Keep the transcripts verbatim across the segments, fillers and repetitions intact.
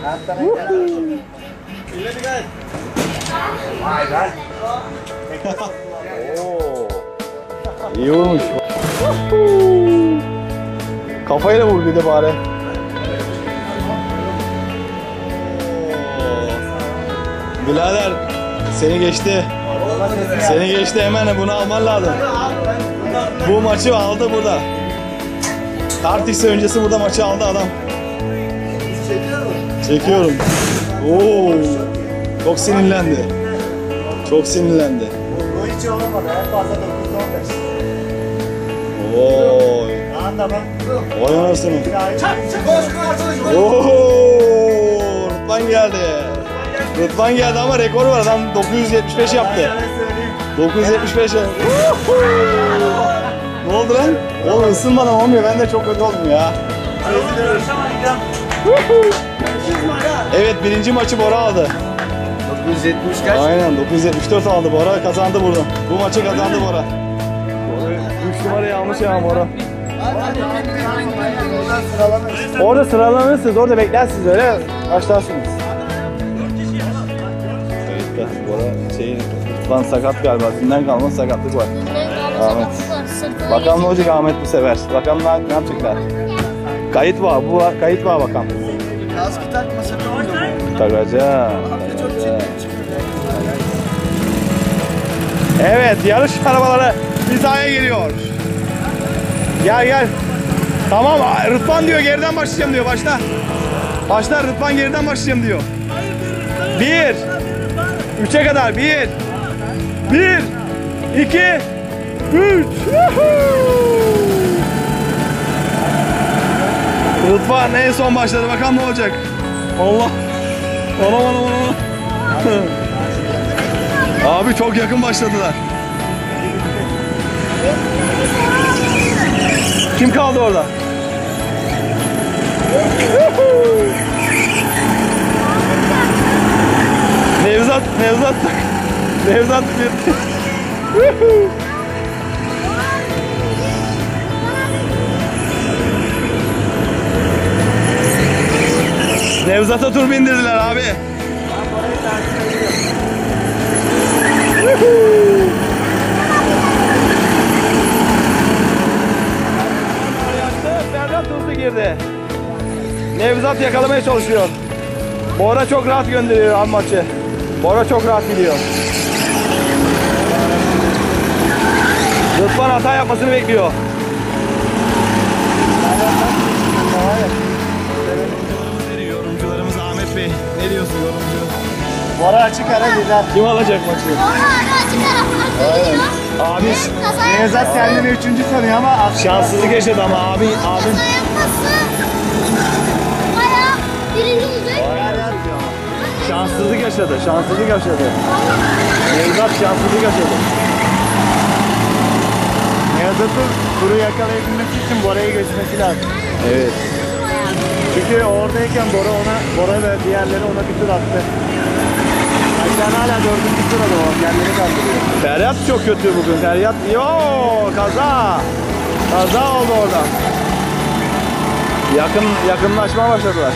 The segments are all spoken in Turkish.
Oo. İyi olmuş. Kafayla vur bir de bari. Birader seni geçti. Seni geçti, hemen bunu alman lazım. Bu maçı aldı burada. Artist öncesi burada maçı aldı adam. Çekiyorum. Oo. Çok sinirlendi. Çok sinirlendi. Bu hiç olamadı. En fazla dokuz on beş. Oo. Anda bak. Vay anasını. Oo. Rıdvan geldi. Rıdvan geldi ama rekor var, adam dokuz yüz yetmiş beş yaptı. dokuz yüz yetmiş beş yaptı. Ne oldu lan? Oğlum ısınmadan olmuyor, ben de çok kötü oldum ya. Evet, birinci maçı Bora aldı. dokuz yüz yetmiş kaç? Aynen, dokuz yüz yetmiş dört aldı Bora, kazandı burada. Bu maçı kazandı Bora. üç numarayı almış ya Bora. Orada sıralanırsınız, orada beklersiniz, öyle başlarsınız. Evet, Bora şey, lan sakat galiba, dünden kalma sakatlık var. Ahmet. Bakalım ne olacak Ahmet bu sefer. Bakalım ne, ne yapacaklar. Kayıt var, bu var, kayıt var bakalım. Kaskı takmasa ne olacak? Takacağım. Evet, yarış arabaları hizaya geliyor. Gel gel. Tamam, Rıdvan diyor geriden başlayacağım diyor, başla. Başla, Rıdvan geriden başlayacağım diyor. Bir. Üçe kadar, bir. Bir. İki. Üç. Rıdvan en son başladı, bakalım ne olacak. Allah. Aman aman aman. Abi çok yakın başladılar. Kim kaldı orada? Nevzat, Nevzat. Nevzat bir. Nevzat'a tur bindirdiler abi. Ferhat hızlı girdi. Nevzat yakalamaya çalışıyor. Bora çok rahat gönderiyor abi maçı. Bora çok rahat gidiyor. Rıdvan hata yapmasını bekliyor. Yorumcularımız Ahmet Bey. Ne diyorsun yorumcu? Bora açık ara güzel. Kim alacak maçı? Bora açık ara. Aynen. Abi Nevzat kendini üçüncü sanıyor ama şanssızlık yaşadı ama abi abi. Kaza yapması bayağı birinci olacak. Şanssızlık yaşadı. Şanssızlık yaşadı. Nevzat şanssızlık yaşadı. Nevzat'ın turu yakalayabilmesi için Bora'yı geçmesi lazım. Evet. Çünkü oradayken Bora ona, Bora ve diğerleri ona bir tur attı. Ayşen hala dördüncü sırada o, kendini kaldırıyor. Feryat çok kötü bugün. Feryat yoo kaza. Kaza oldu orada. Yakın yakınlaşma başladılar.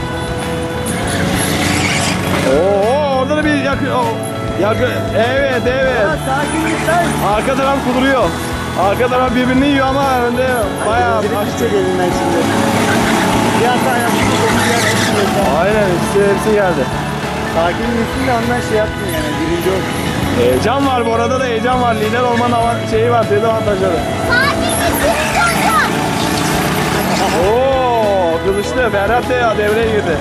Oo orada da bir yakın yakın evet evet. Sakin git lan. Arka taraf kuduruyor. Arka taraf birbirini yiyor ama önde bayağı açtı elinden şimdi. Bir hata yaptı. Aynen hepsi, hepsi geldi. Sakin gitsin de ondan şey yaptın yani birinci olsun. Heyecan var bu arada da heyecan var. Lider olmanın avant şeyi var, dezavantajları. Sakin gitsin. Oo kızıştı. Ferhat da devreye girdi.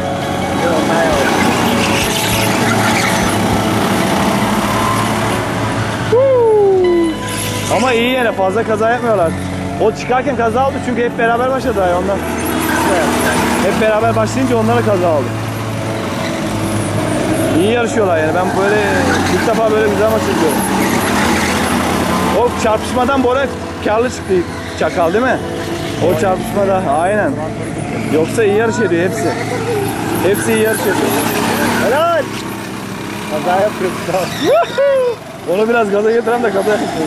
Ama iyi yine fazla kaza yapmıyorlar. O çıkarken kaza oldu çünkü hep beraber başladı ya ondan. Hep beraber başlayınca onlara kaza oldu. İyi yarışıyorlar yani, ben böyle ilk defa böyle güzel maç izliyorum. O çarpışmadan Bora karlı çıktı Çakal değil mi? O çarpışmada aynen. Yoksa iyi yarış ediyor hepsi. Hepsi iyi yarış ediyor. Helal. Kaza yapıyor. Onu biraz gaza getiren de kaza yapıyor.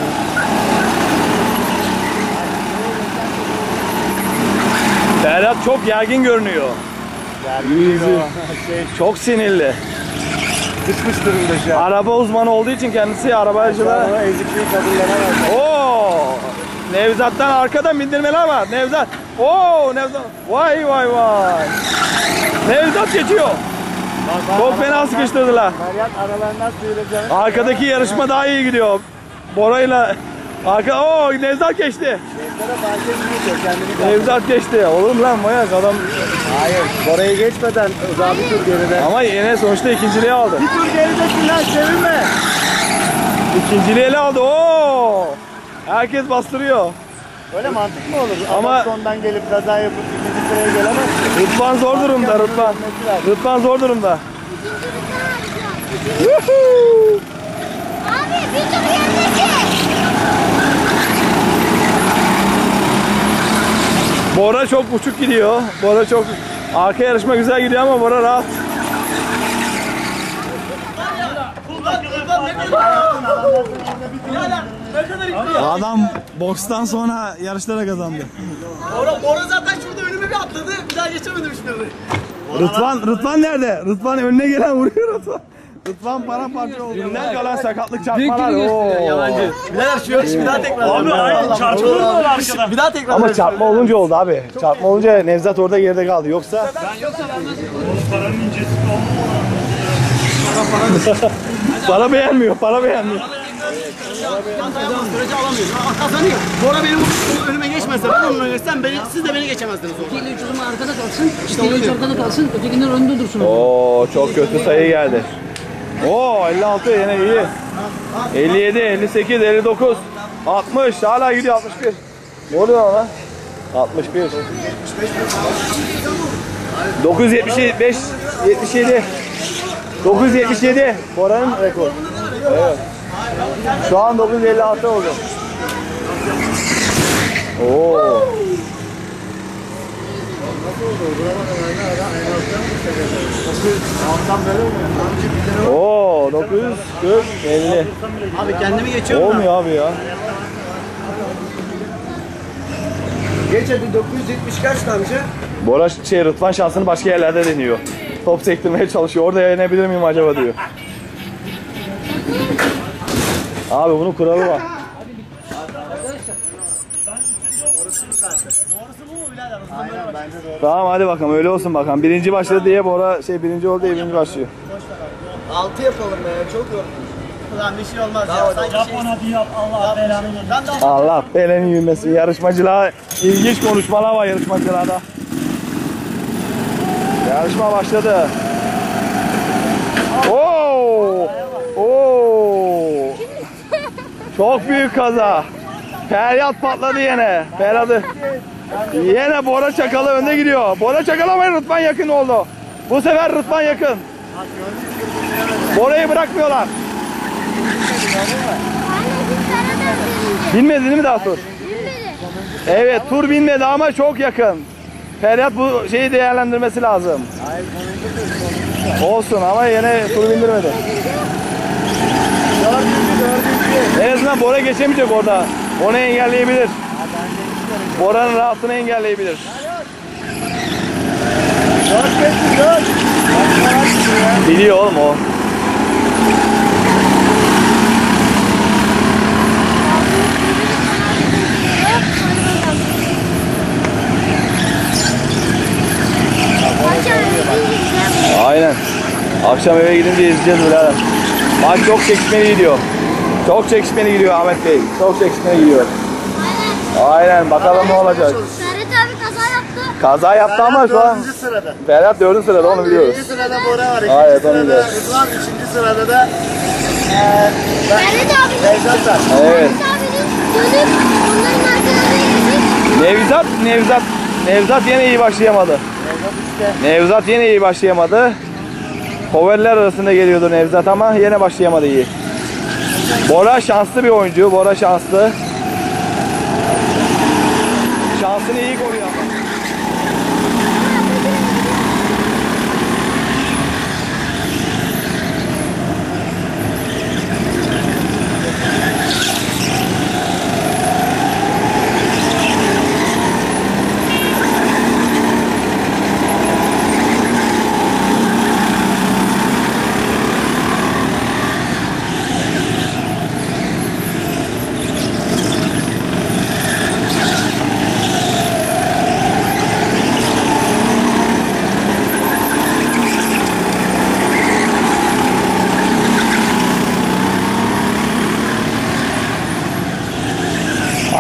Ferhat çok gergin görünüyor. Yüzü. Şey, Çok sinirli. sıkmış durumda şu an. Araba uzmanı olduğu için kendisi arabacılığa... Araba ezikliği kabullenemez. Oo! Nevzat'tan arkadan bindirmeler var. Nevzat. Oo Nevzat. Vay vay vay. Nevzat geçiyor. Çok fena sıkıştırdılar. Feryat aralarından sıyrılacağını. Arkadaki yarışma daha iyi gidiyor. Bora'yla arka o Nevzat geçti. Gençlere fark etmiyor kendini kaptı. Nevzat geçti. Olur mu lan manyak adam? Hayır. Orayı geçmeden uzağa bir tur geride. Ama yine sonuçta ikinciliği aldı. Bir tur geridesin lan, sevinme. İkinciliği ele aldı. Oo! Herkes bastırıyor. Öyle mantık mı olur? Ama- Ama sondan gelip kaza yapıp ikinci sıraya gelemez. Rıdvan zor durumda Rıdvan. Rıdvan zor durumda. Woohoo! Abi bir tur gerideki. Bora çok buçuk gidiyor. Bora çok arka yarışma güzel gidiyor ama Bora rahat. Adam bokstan sonra yarışlara kazandı. Bora, Bora zaten şurada önüme bir atladı. Bir daha geçemedim hiçbirini. Rıdvan, Rıdvan nerede? Rıdvan önüne gelen vuruyor Rıdvan. Rıdvan paramparça oldu. Dünden kalan sakatlık çarpmalar. Oo. Yalancı. Birader şu yarışı bir daha tekrar. Abi hayır çarpılır mı arkada? Bir daha tekrar. Ama çarpma olunca oldu abi. Çarpma olunca Nevzat orada geride kaldı. Yoksa para beğenmiyor, para beğenmiyor. Süreci alamıyor. Aa, kazanıyor. Bora benim önüme geçmezse ben onun önüne geçsem beni, siz de beni geçemezdiniz orada. İki ile üç o zaman arkada kalsın, iki ile üç arkada kalsın, ötekiler önde dursun. Oo çok kötü sayı geldi. Oo elli altı yine iyi. elli yedi, elli sekiz, elli dokuz, altmış hala gidiyor altmış bir. Ne oluyor lan? altmış bir. dokuz yüz yetmiş beş, yetmiş yedi. dokuz yüz yetmiş yedi. Bora'nın rekoru. Evet. Şu an dokuz yüz elli altı oldu. Oo. Oo dokuz yüz kırk, elli. Abi kendimi geçiyorum ben. Olmuyor abi ya. Geç hadi dokuz yüz yetmiş kaçtı amca? Bora şey Rıdvan şansını başka yerlerde deniyor. Top sektirmeye çalışıyor. Orada yenebilir miyim acaba diyor. Abi bunun kuralı var. Aynen bence doğru. Tamam hadi bakalım öyle olsun bakalım. Birinci başladı diye Bora şey birinci oldu diye birinci başlıyor. altı yapalım be çok yorulmuş. Ulan bir şey olmaz ya. Sanki yap ona bir yap Allah belanı ben de Allah belenin yürümesi. Yarışmacılığa ilginç konuşmalar var yarışmacılarda. Yarışma başladı. Oo! Oo! Çok büyük kaza. Feryat patladı yine. Feryadı. Yine Bora Çakalı önde gidiyor. Bora Çakal ama Rıdvan yakın oldu. Bu sefer Rıdvan yakın. Bora'yı bırakmıyorlar. Anne biz Ferhat'a birinci. Binmedi değil mi daha tur? Bilmedi. Evet tur binmedi ama çok yakın. Feryat bu şeyi değerlendirmesi lazım. Olsun ama yine tur bindirmedi. En azından Bora geçemeyecek orada. Onu engelleyebilir. Bora'nın rahatını engelleyebilir. Biliyor oğlum o. Aynen. Akşam eve gidince izleyeceğiz birader. Maç çok çekişmeli gidiyor. Çok çekişmeli gidiyor Ahmet Bey. Çok çekişmeli gidiyor. Aynen bakalım ne olacak. Ferhat abi kaza yaptı. Kaza yaptı ama şu an dördüncü sırada. Ferhat dördüncü sırada onu biliyoruz. Birinci sırada Bora var. İkinci Evet, onu sırada biliyoruz. Rıdvan. Üçüncü sırada da eee Ferhat abi. Nevzat var. Evet. Ferhat abinin dönüp onların arkalarına geçip. Nevzat, Nevzat, Nevzat yine iyi başlayamadı. Nevzat işte. Nevzat yine iyi başlayamadı. Favoriler arasında geliyordu Nevzat ama yine başlayamadı iyi. Bora şanslı bir oyuncu. Bora şanslı. Şansını iyi koruyor ama.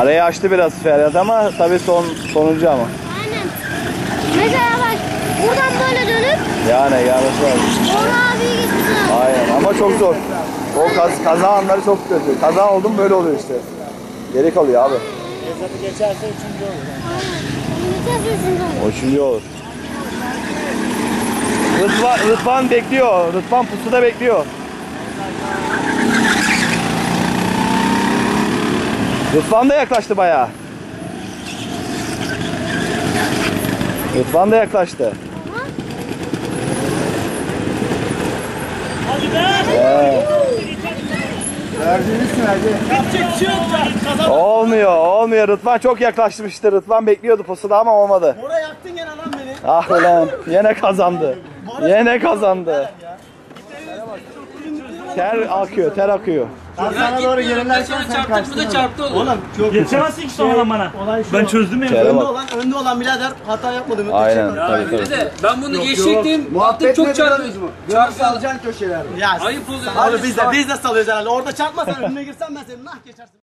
Arayı açtı biraz Ferhat ama tabii son sonuncu ama. Aynen. Mesela bak buradan böyle dönüp Yani yarısı var. Bora abiyi geçmişsin abi. Aynen ama çok zor. O kaz, kaza anları çok kötü. Kaza oldu mu böyle oluyor işte. Geri kalıyor abi. Nevzat'ı geçerse üçüncü olur. Aynen. Geçersin O üçüncü olur. Rıdvan, Rıdvan bekliyor. Rıdvan pusuda bekliyor. Rıdvan da yaklaştı bayağı. Rıdvan da yaklaştı. Ee, Verdiğinizsin hadi. olmuyor, olmuyor. Rıdvan çok yaklaşmıştı. Rıdvan bekliyordu pusuda ama olmadı. Bora yaktın gene lan beni. Ah ulan, yine kazandı. Yine kazandı. Ter akıyor, ter akıyor. Ben sana doğru gelirlerken sen kaçtın. Bu da çarptı oğlum. Oğlum çok Geçemezsin ki sonradan bana. olay şu. Ben çözdüm ya. Tere Önde bak. olan, önde olan birader hata yapmadı mı? Aynen, tabii tabii. De, ben bunu geçecektim. Baktım çok çarptı. Çarptı. Alacaksın köşelerde. Ya Ayıp oluyor. Abi biz de biz de salıyoruz herhalde. Orada çarpmasan önüne girsen ben seni nah geçersin.